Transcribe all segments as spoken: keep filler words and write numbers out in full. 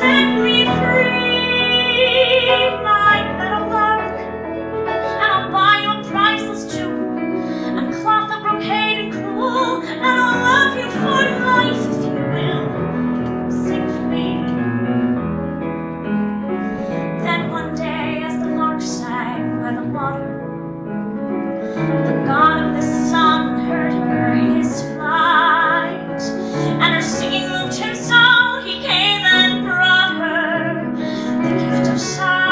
set me free, my Meadowlark, and I'll buy you a priceless jewel and cloth of brocade and crewel, and I'll love you for life if you will sing for me. Then one day, as the lark sang by the water, the god of the sun heard her in his flight, and her singing moved him so, he came and brought her the gift of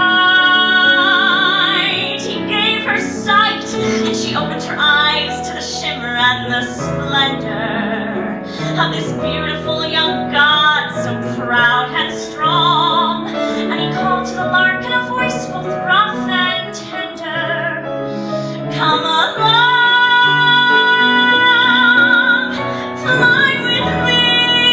sight. He gave her sight, and she opened her eyes to the shimmer and the splendor of this beautiful young god, so proud and strong. And he called to the lark in a voice both rough and tender, "Come along, fly with me,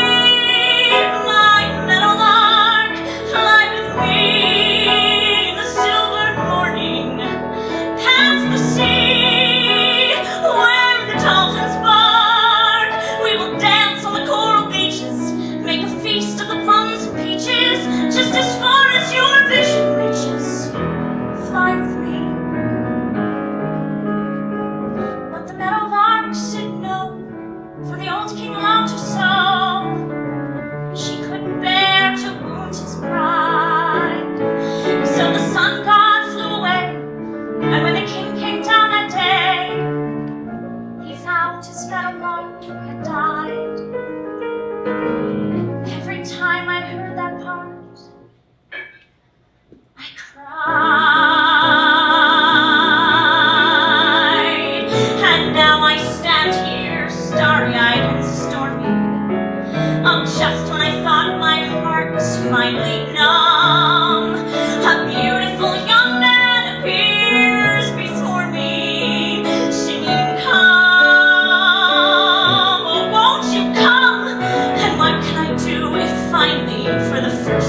my Meadowlark, fly with me, the silver morning, past the sea, where the dolphins bark. We will dance on the coral beaches, make a feast of the plums and peaches, just as far as your vision reaches. Fly with me." But the Meadowlark said no, for the old king loved her so. She couldn't bear to wound his pride. So the sun god flew away, and when the king came down that day, he found his Meadowlark had died. Every time I heard that part, I cried. And now I stand here, starry-eyed and stormy. Oh, just when I thought my heart was finally numb, a beautiful young man appears before me, singing, "Come, oh, won't you come? And what can I do if finally, for the first